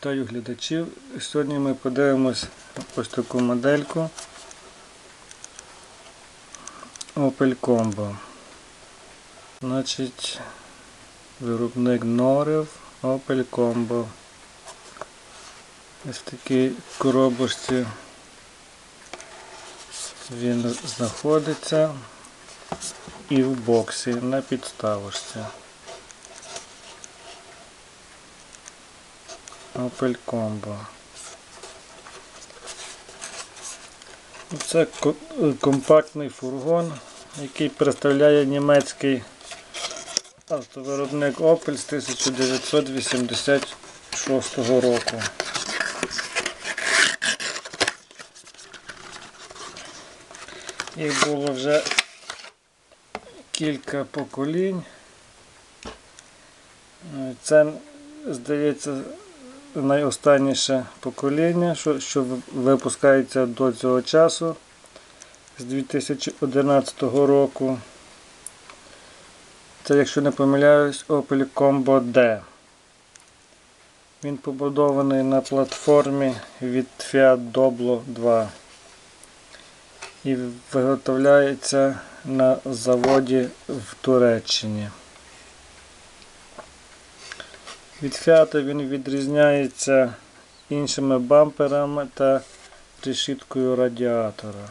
Вітаю глядачів. Сьогодні ми подивимось ось таку модельку Opel Combo. Значить, виробник Norev Opel Combo. Ось в такій коробочці він знаходиться і в боксі на підставочці. Opel Combo. Це компактний фургон, який представляє німецький автовиробник Opel з 1986 року. Їх було вже кілька поколінь. Це, здається, найостанніше покоління, що випускається до цього часу, з 2011 року. Це, якщо не помиляюсь, Opel Combo D. Він побудований на платформі від Fiat Doblo 2 і виготовляється на заводі в Туреччині. Від Fiat він відрізняється іншими бамперами та решіткою радіатора.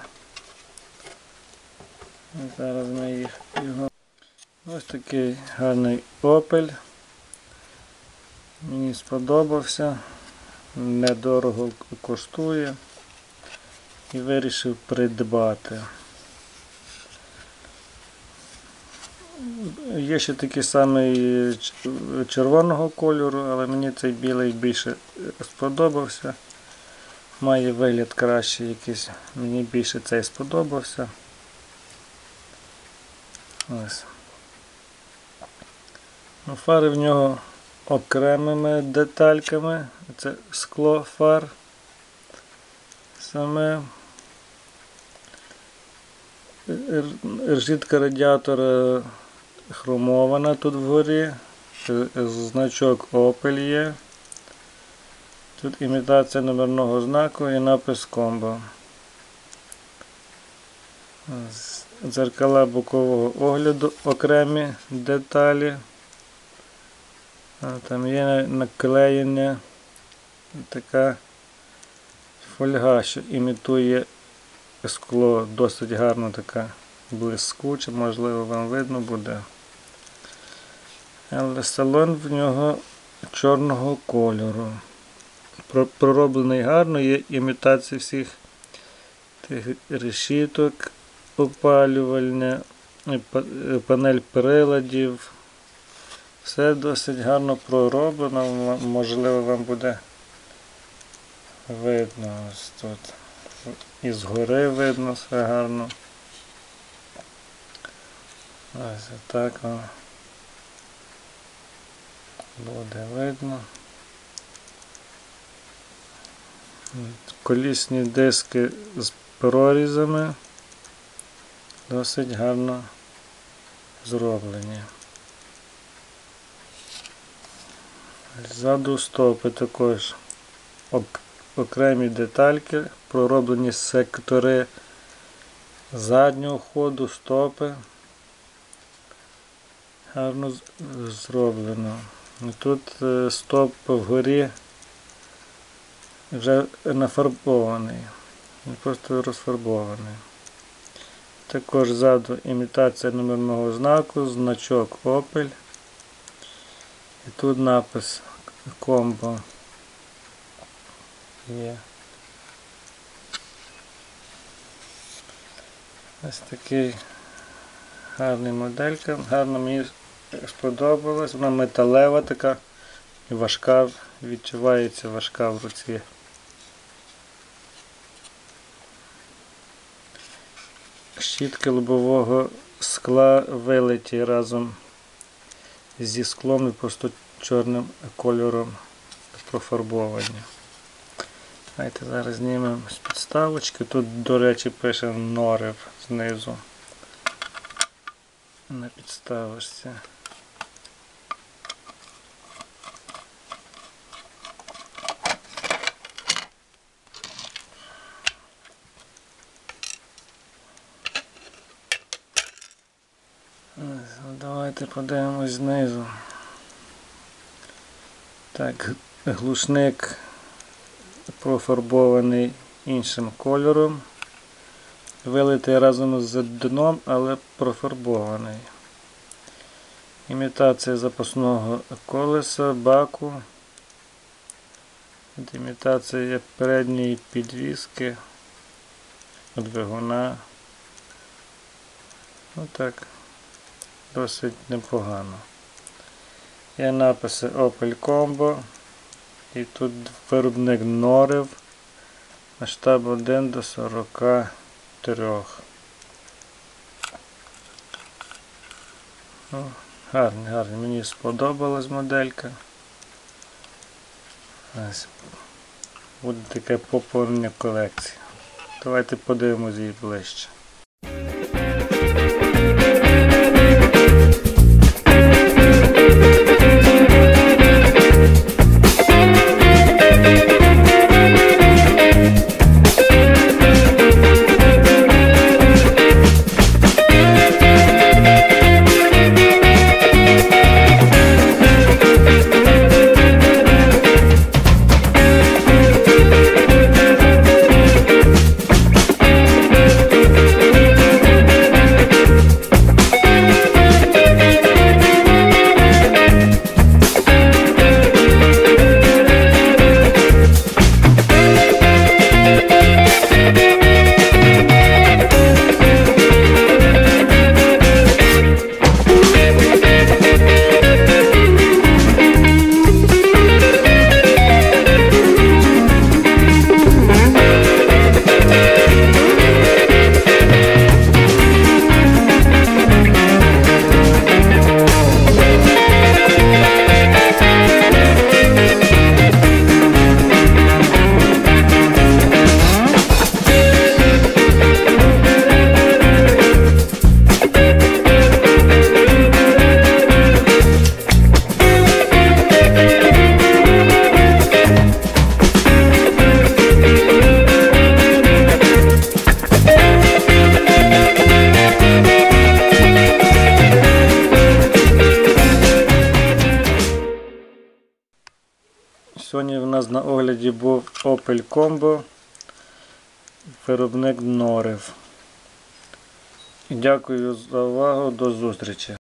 Зараз ми його... Ось такий гарний Opel. Мені сподобався, недорого коштує і вирішив придбати. Є ще такий самий червоного кольору, але мені цей білий більше сподобався. Має вигляд кращий якийсь, мені більше цей сподобався. Ось. Фари в нього окремими детальками, це скло фар саме. Решітка радіатора хромована тут вгорі, значок Opel є, тут імітація номерного знаку і напис Combo. Дзеркала бокового огляду, окремі деталі. Там є наклеєння, така фольга, що імітує скло, досить гарно така блискуча, можливо вам видно буде. Але салон в нього чорного кольору. Пророблений гарно, є імітація всіх тих решіток, опалювальня, панель приладів. Все досить гарно пророблено, можливо вам буде видно ось тут. І згори видно все гарно. Ось так буде видно. Колісні диски з прорізами досить гарно зроблені. Ззаду стовпи також окремі детальки, пророблені сектори заднього ходу, стопи. Гарно зроблено. Тут стоп вгорі вже нафарбований, не просто розфарбований. Також ззаду імітація номерного знаку, значок Opel. І тут напис Combo є. Ось такий гарний моделька, гарно мені сподобалась, вона металева така, важка, відчувається важка в руці. Щітки лобового скла вилиті разом зі склом і просто чорним кольором профарбовані. Давайте зараз знімемо з підставочки. Тут, до речі, пише Norev знизу на підставочці. Давайте подивимось знизу. Так, глушник профарбований іншим кольором. Вилитий разом з дном, але профарбований. Імітація запасного колеса, баку. Імітація передньої підвіски, двигуна. Отак. Досить непогано. Є написи Opel Combo. І тут виробник Норив. Масштаб 1:43. Гарний. Мені сподобалась моделька. Ось. Буде таке поповнення колекції. Давайте подивимось її ближче. Сьогодні в нас на огляді був Opel Combo, виробник Норив. Дякую за увагу, до зустрічі!